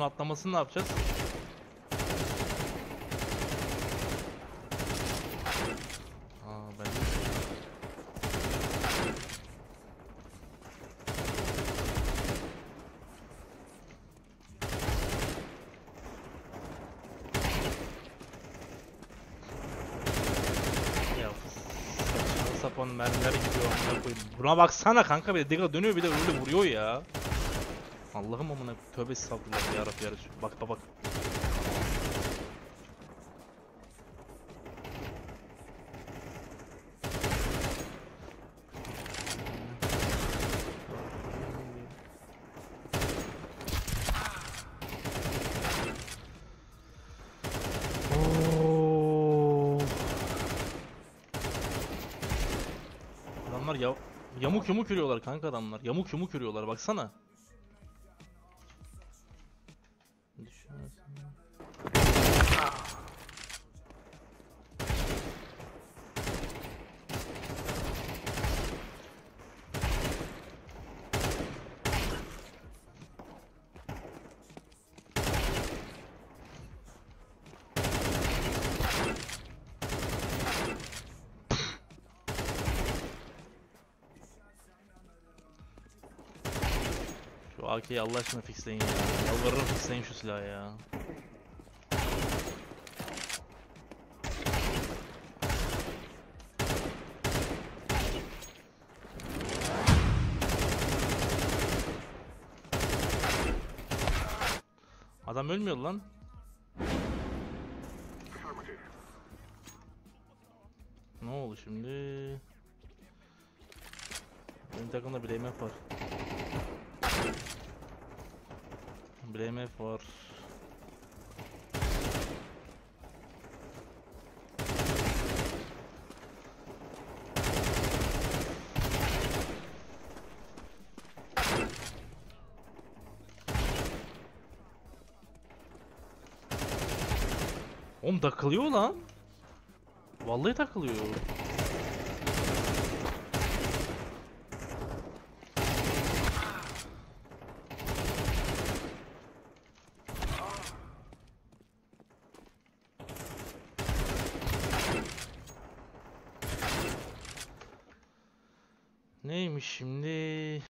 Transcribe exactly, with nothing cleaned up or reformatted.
Üstüne atlamasını ne yapacağız? Aa ben de... Ya saçma sapan mermiler gidiyor amına koyayım. Buna baksana kanka, bir de Diggle dönüyor bir de öyle vuruyor ya. Allah'ım amına, tövbe estağfurullah ya Rabbi ya Resul. Bak bak bak. Adamlar ya yamuk yumuk yürüyorlar kanka adamlar. Yamuk yumuk yürüyorlar baksana. Şu A K'yi Allah aşkına fixleyin ya. Yalvarırım fixleyin şu silahı ya. Adam ölmüyor lan. Ne oldu şimdi? Benim takımda bir M F var. Bir M F var. Oğlum takılıyor lan. Vallahi takılıyor. Neymiş şimdi?